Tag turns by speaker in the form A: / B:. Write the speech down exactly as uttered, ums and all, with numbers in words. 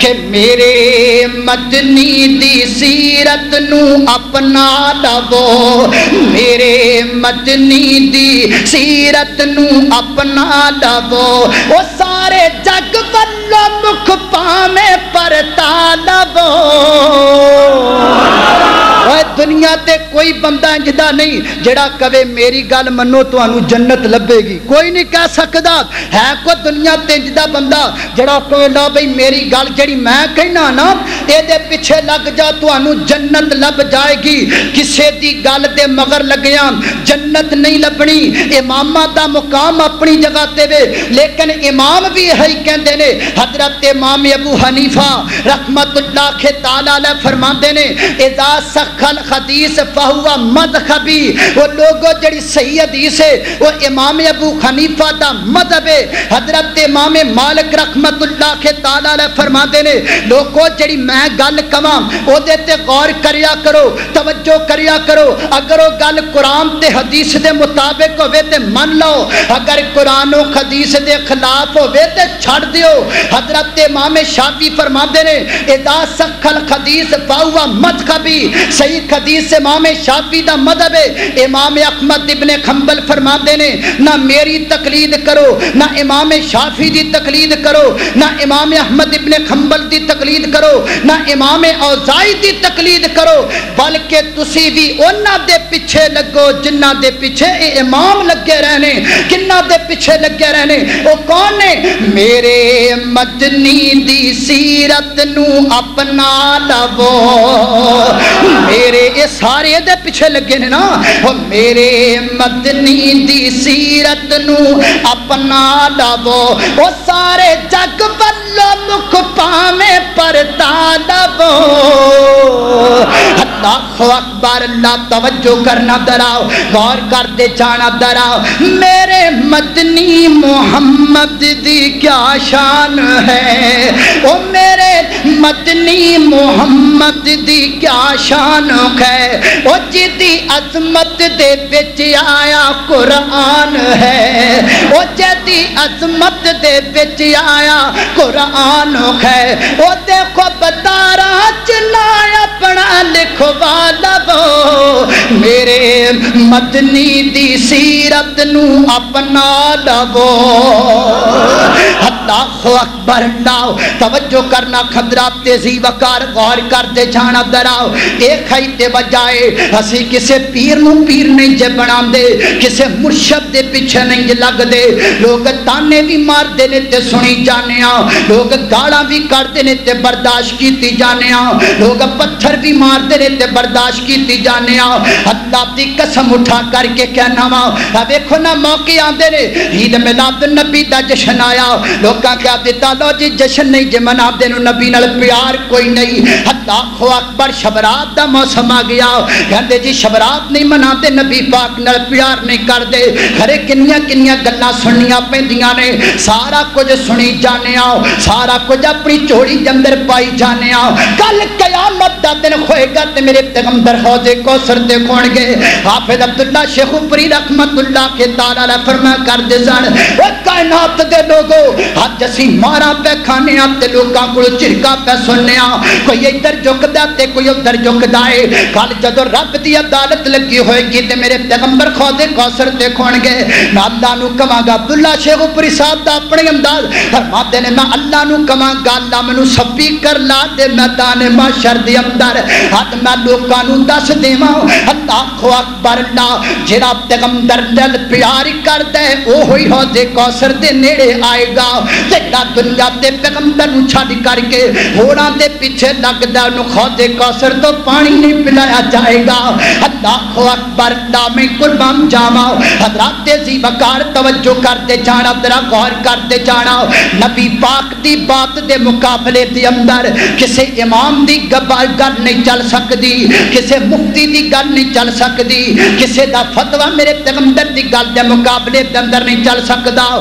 A: کہ میرے مدنی دی سیرت نو اپنا لو، میرے مدنی دی سیرت نو اپنا لو، وہ سارے جگ والو مکھ پامیں پرتا لو۔ دنیا تے کوئی بندہ جدا نہیں جڑا کہے میری گل منو تو انو جنت لبے گی، کوئی نہیں کہہ سکدا۔ ہے کوئی دنیا تے جدا بندہ جڑا کہے لا بھئی میری گل جڑی میں کہنا نا اے دے پیچھے لگ جا تو انو جنت لب جائے گی۔ کسے دی گل دے مگر لگیاں جنت نہیں لبنی۔ امامہ دا مقام اپنی جگہ تے وے، لیکن امام بھی ہے کہندے نے حضرت امام ابو حنیفہ رحمت اللہ کے تعالی علیہ فرماندے نے اذا سخل حدیث فہوا مذہبی، وہ لوگوں جڑی صحیح حدیث ہے وہ امام ابو حنیفہ دا مذہب ہے۔ حضرت امام مالک رحمت اللہ کے تعالی علیہ فرماندے نے لوگوں جڑی میں گل کواں او دے تے غور کریا کرو، توجہ کریا کرو، اگر وہ گل قرآن تے حدیث دے مطابق ہوے تے من لو، اگر قرآن و حدیث دے خلاف ہوے تے چھڑ دیو۔ حضرت امام شافعی فرماندے نے اذا سخل حدیث فہوا مذہبی، صحیح حدیث امام شافعی دا مذہب ہے۔ امام احمد ابن حنبل فرماندے نے نہ میری تقلید کرو، نہ امام شافعی دی تقلید کرو، نہ امام احمد ابن حنبل دی تقلید کرو، نہ امام اوزاعی دی تقلید کرو، بلکہ تسی بھی انہاں دے پیچھے لگو جنہ دے پیچھے اے امام لگے رہنے۔ کنہ دے پیچھے لگے رہنے؟ وہ کون نے؟ میرے مدنی دی سیرت نو اپنا لو، میرے یہ سارے دے پیچھے لگے نے نا، وہ میرے مدنی دی سیرت نو اپنا لو، وہ سارے جگ والو مکھ پامیں پرتا لو۔ اللہ اکبر، اللہ توجہ کرنا دراؤ، غور کر دے جانا دراؤ۔ میرے مدنی محمد دی کیا شان ہے، وہ میرے مدنی محمد دی کیا شان ہے، وہ جدی عظمت دے بچ آیا قرآن ہے، وہ جدی عظمت دے بچ آیا قرآن ہے، وہ دیکھو بدارا چنا اپنا لکھوا لو، میرے مدنی دی سیرت نو اپنا لو۔ اللہ اکبر، اللہ توجہ کرنا خضرات تیزی وقار غور کر دے جانا دراؤ۔ ایک ہی تے بجائے اسی کسے پیر نو پیر نہیں جے بنا دے، کسے مرشد دے پیچھے نہیں جے لگ دے، لوگ تانے بھی مار دینے تے سنی جانے آؤ، لوگ گاڑا بھی کر دینے تے برداشت کیتی جانے آؤ، لوگ پتھر بھی مار دینے تے برداشت کیتی جانے آؤ۔ اللہ دی قسم اٹھا کر کے کہنا ماں دیکھو نا موقع آندے نے عید میلاد النبی دا جشن آیا، لوگاں کیا دیتا لو جی جشن نہیں جے منا دینو نبی نال پیار کوئی نہیں۔ اللہ اکبر، شبرات دا موسم آ گیا، کہندے جی شبرات نہیں منا دے نبی پاک نال پیار نہیں کر دے، گھرے کنیاں کنیاں گلاں سننیاں پیندیاں نے، سارا کچھ سنی جانے آؤ، سارا کچھ اپنی چوڑی جندر پائی جانے آؤ۔ کل قیامت دا دن ہوئے گا تے میرے پیغمبر حوض کوثر تے کھون گے۔ حافظ عبداللہ شیخ پوری رحمت اللہ کے تعالی علیہ فرما کر دے سن او کائنات دے لوگو اج اسی مارا پہ کھانے آ تے لوکاں کول چرکا پہ سننے آ، کوئی ادھر جھکدا تے کوئی ادھر جھکدا ہے۔ کل جدوں رب دی عدالت لگی ہوئے گی تے میرے پیغمبر حوض کوثر تے کھون گے، میں اللہ نو کہاں گا عبداللہ شیخ پوری صاحب دا اپنے انداز فرماتے نے میں اللہ نو کہاں گا اللہ مینوں سپیکر لا دے میدان محشر دے اندر حد میں لوکاں نو دس دیواں اللہ اکبر، اللہ جڑا پیغمبر نال پیار کردا ہے اوہی حوض کوثر دے نیڑے آئے گا، جڑا دنیا تے پیغمبر نو چھڈ کر کے ہوراں دے پیچھے لگدا نو حوض کوثر تو پانی نہیں پلایا جائے گا۔ اللہ اکبر، اللہ میں قربان جاواں حضرات تیزی وقار توجہ کرتے جانا، ذرا غور کرتے جانا۔ نبی پاک دی بات دے مقابلے دے اندر کسے امام دی گل نہیں چل سکتی، کسے مفتی دی گل نہیں چل سکتی، کسے دا فتوی میرے پیغمبر دی گل دے مقابلے دے اندر نہیں چل سکتا۔